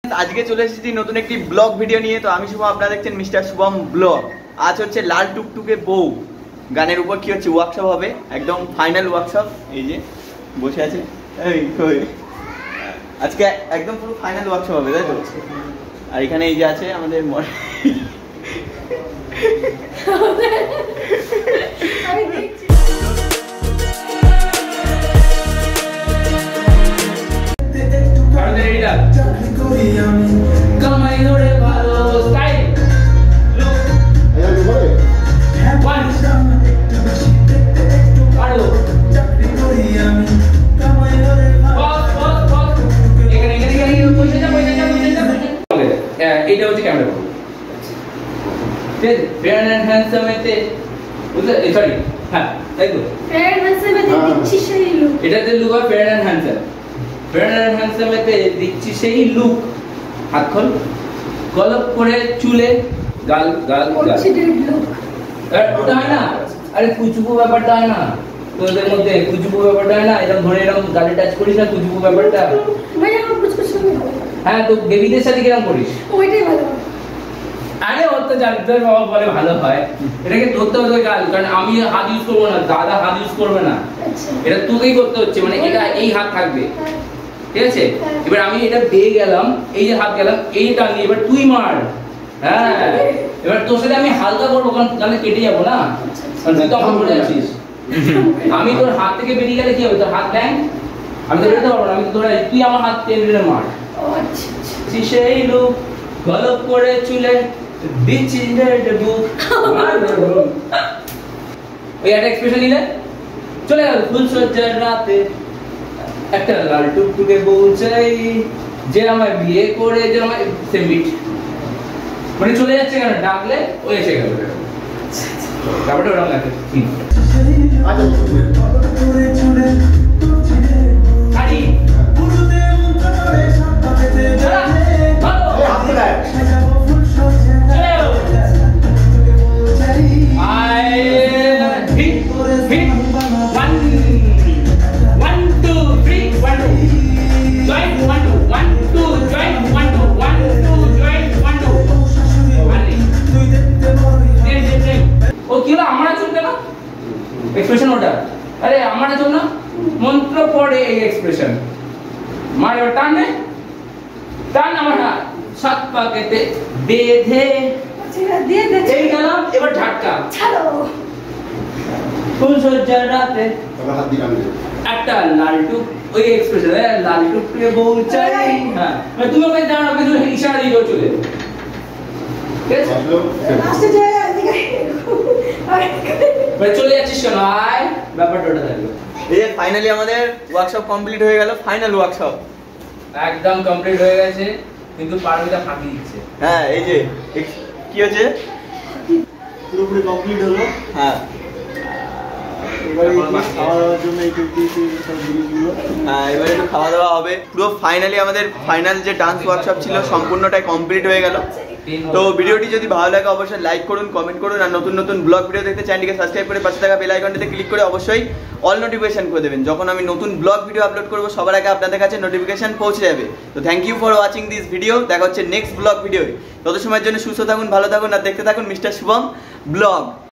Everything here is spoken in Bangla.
আজকে চলে এসেছি নতুন একটি ব্লগ ভিডিও নিয়ে। তো আমি শুভ, আপনারা দেখছেন মিস্টার শুভম ব্লগ। আজ হচ্ছে লাল টুকটুকে বউ গানের উপর কি হচ্ছে ওয়ার্কশপ হবে, একদম ফাইনাল ওয়ার্কশপ। এই যে বসে আছে, আজকে একদম পুরো ফাইনাল ওয়ার্কশপ হবে, তাই তো? আর এখানে এই যে আছে আমাদের এটা হচ্ছে ক্যামেরা ফেয়ার এন্ড হ্যান্ডসাম এতে বুঝলে, সরি হ্যাঁ তাই তো, ফেয়ার এন্ড হ্যান্ডসাম এতে দিচ্ছি সেই লুক, এটাতে লুক আর fair and handsome, fair and handsome এতে দিচ্ছি সেই লুক। হাত খোল, গলপ করে চুলে গাল গাল গাল, ওটা হয় না? আরে কুচুকু ব্যাপারটা হয় না তোদের মধ্যে, কুচুকু ব্যাপারটা হয় না? এরকম ধরে এরকম গালে টাচ করিস না, কুচুকু ব্যাপারটা। ভাই আমার কুচকুচ হবে। হ্যাঁ তো বেবিদের সাথে কিরকম করিস? ওইটাই ভালো। আরে ও তো জানতে বাবা বলে ভালো হয়, এটাকে ধরতে হবে গাল, কারণ আমি হাত ইউজ করবো না, দাদা হাত ইউজ করবে না, এটা তোকেই করতে হচ্ছে, মানে এটা এই হাত থাকবে, ঠিক আছে? এবার আমি এটা দিয়ে গেলাম, এই যে হাত গেলাম, এই টানি, এবার তুই মার। হ্যাঁ এবার তোর সাথে আমি হালকা করবো, কারণ তাহলে কেটে যাবো না, তুই তো আমার বলে যাচ্ছিস। আমি তোর হাত থেকে বেরিয়ে গেলে কি হবে? তোর হাত ব্যাং, আমি তো বেরোতে পারবো না, আমি তো ধরে তুই আমার হাত টেনে মার। সেই লোক গলপ করে চুলে দিচ্ছি বুক, ওই একটা এক্সপ্রেশন নিলে চলে গেল। ফুল সজ্জার রাতে একটা লাল টুকটুকে বউ চাই, যে আমায় বিয়ে করে, যে আমায় সেমিট, মানে চলে যাচ্ছে কেন? ডাকলে ও এসে গেল, ব্যাপারটা ওরকম লাগে। এক্সপ্রেশন ওটা, আরে আমার জন্য মন্ত্র পড়ে এই এক্সপ্রেশন মারে, টান নে টান, আমার সাত পাকেতে বেঁধে এই গেলাম, এবার ঝাটকা ছাড়ো। ফুল সজ্জার রাতে একটা লাল টুক, ওই এক্সপ্রেশন লাল টুকটুকে বউ চাই। হ্যাঁ তুমি ওকে জানো, কিছু ইশারা দিয়ে চলে চলে যাচ্ছিস কেন? আয়, ব্যাপারটা ওটা থাকবে। এই ফাইনালি আমাদের ওয়ার্কশপ কমপ্লিট হয়ে গেল, ফাইনাল ওয়ার্কশপ একদম কমপ্লিট হয়ে গেছে, কিন্তু পারমিতা ফাঁকি দিচ্ছে। হ্যাঁ এই যে কি হচ্ছে, পুরোপুরি কমপ্লিট হলো। হ্যাঁ এবারে একটু খাওয়া দাওয়া হবে। পুরো ফাইনালি আমাদের ফাইনাল যে ডান্স ওয়ার্কশপ ছিল সম্পূর্ণটাই কমপ্লিট হয়ে গেল। তো ভিডিওটি যদি ভালো লাগে অবশ্যই লাইক করুন, কমেন্ট করুন, আর নতুন নতুন ব্লগ ভিডিও দেখতে চ্যানেলটিকে সাবস্ক্রাইব করে পাশে থাকা বেল আইকনটিতে ক্লিক করে অবশ্যই অল নোটিফিকেশন করে দেবেন। যখন আমি নতুন ব্লগ ভিডিও আপলোড করব সবার আগে আপনাদের কাছে নোটিফিকেশন পৌঁছে যাবে। তো thank you for watching this video. দেখা হচ্ছে নেক্সট ব্লগ ভিডিও। তত সময়ের জন্য সুস্থ থাকুন, ভালো থাকুন, আর দেখতে থাকুন মিস্টার শুভম ব্লগ।